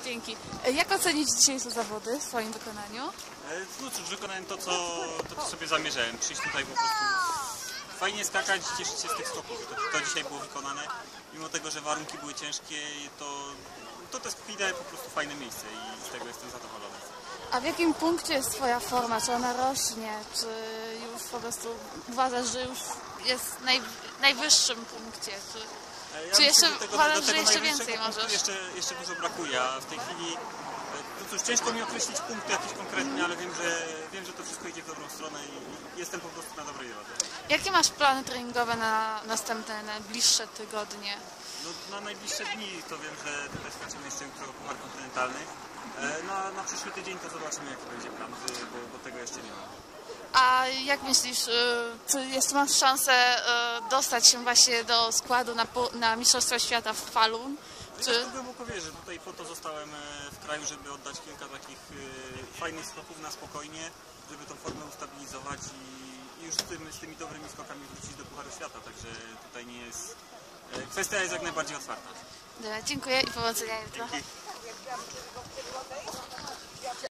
Dzięki. Jak ocenić dzisiejsze zawody w swoim wykonaniu? No cóż, wykonałem to, co sobie zamierzałem. Przyjść tutaj po prostu fajnie skakać, cieszyć się z tych skoków. To dzisiaj było wykonane. Mimo tego, że warunki były ciężkie, to te skoki dały po prostu fajne miejsce i z tego jestem zadowolony. A w jakim punkcie jest Twoja forma? Czy ona rośnie? Czy już po prostu uważasz, że już jest w najwyższym punkcie? Czy jeszcze uważasz, że jeszcze więcej możesz? Jeszcze dużo brakuje, a w tej chwili no cóż, ciężko mi określić punkty jakieś konkretnie, ale wiem, że to wszystko idzie w dobrą stronę i jestem po prostu na dobrej drodze. Jakie masz plany treningowe na następne, najbliższe tygodnie? No, na najbliższe dni to wiem, że tutaj skończymy jeszcze jutro Puchar Kontynentalny. Na przyszły tydzień to zobaczymy, jaki będzie plan, bo tego jeszcze nie ma. A jak myślisz, czy jeszcze masz szansę dostać się właśnie do składu na Mistrzostwa Świata w Falun? Ja to głęboko wierzę, tutaj po to zostałem w kraju, żeby oddać kilka takich fajnych skoków na spokojnie, żeby tą formę ustabilizować i już z tymi dobrymi skokami wrócić do Pucharu Świata, także tutaj nie jest... Kwestia jest jak najbardziej otwarta. Dobra, dziękuję i powodzenia jutro. Dzięki.